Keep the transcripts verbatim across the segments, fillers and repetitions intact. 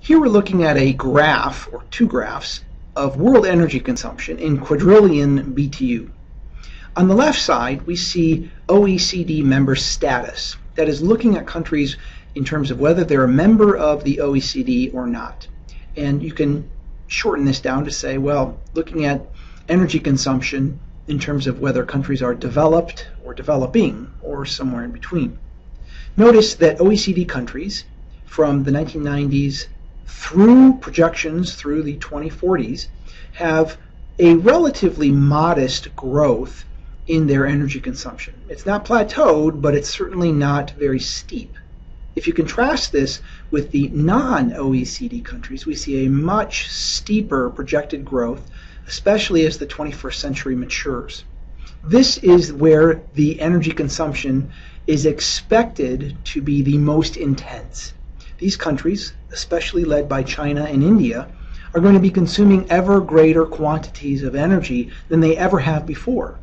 Here we're looking at a graph, or two graphs, of world energy consumption in quadrillion B T U. On the left side, we see O E C D member status. That is looking at countries in terms of whether they're a member of the O E C D or not. And you can shorten this down to say, well, looking at energy consumption in terms of whether countries are developed or developing or somewhere in between. Notice that O E C D countries from the nineteen nineties through projections through the twenty forties have a relatively modest growth in their energy consumption. It's not plateaued, but it's certainly not very steep. If you contrast this with the non-O E C D countries, we see a much steeper projected growth, especially as the twenty-first century matures. This is where the energy consumption is expected to be the most intense. These countries, especially led by China and India, are going to be consuming ever greater quantities of energy than they ever have before.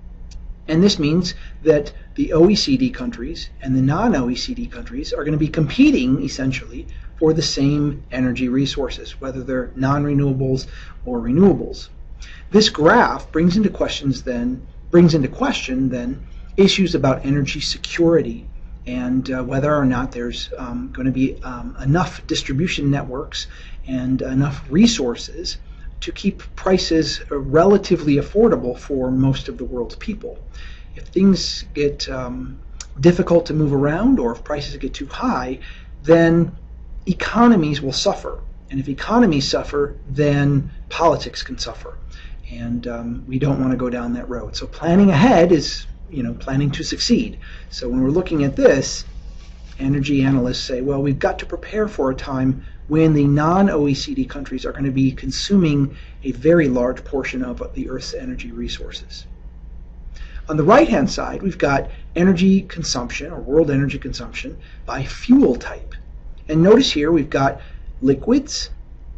And this means that the O E C D countries and the non-O E C D countries are going to be competing, essentially, for the same energy resources, whether they're non-renewables or renewables. This graph brings into questions then, brings into question then issues about energy security and uh, whether or not there's um, going to be um, enough distribution networks and enough resources to keep prices relatively affordable for most of the world's people. If things get um, difficult to move around, or if prices get too high, then economies will suffer. And if economies suffer, then politics can suffer. And um, we don't want to go down that road. So planning ahead is, you know, planning to succeed. So when we're looking at this, energy analysts say, well, we've got to prepare for a time when the non-O E C D countries are going to be consuming a very large portion of the Earth's energy resources. On the right-hand side, we've got energy consumption, or world energy consumption, by fuel type. And notice here we've got liquids,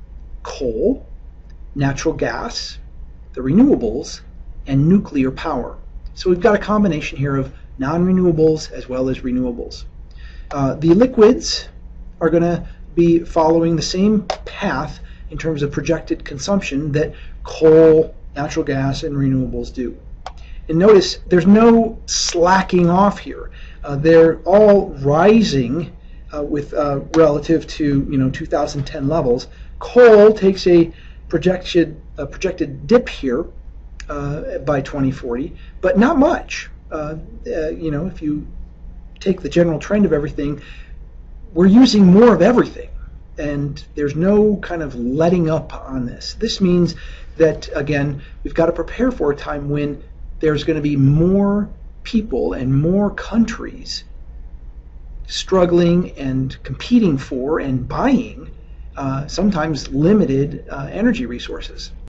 coal, natural gas, the renewables, and nuclear power. So we've got a combination here of non-renewables as well as renewables. Uh, the liquids are going to be following the same path in terms of projected consumption that coal, natural gas, and renewables do. And notice there's no slacking off here. Uh, they're all rising uh, with uh, relative to you know two thousand ten levels. Coal takes a projected a projected dip here uh, by twenty forty, but not much. Uh, uh, you know, if you take the general trend of everything, we're using more of everything, and there's no kind of letting up on this. This means that, again, we've got to prepare for a time when there's going to be more people and more countries struggling and competing for and buying uh, sometimes limited uh, energy resources.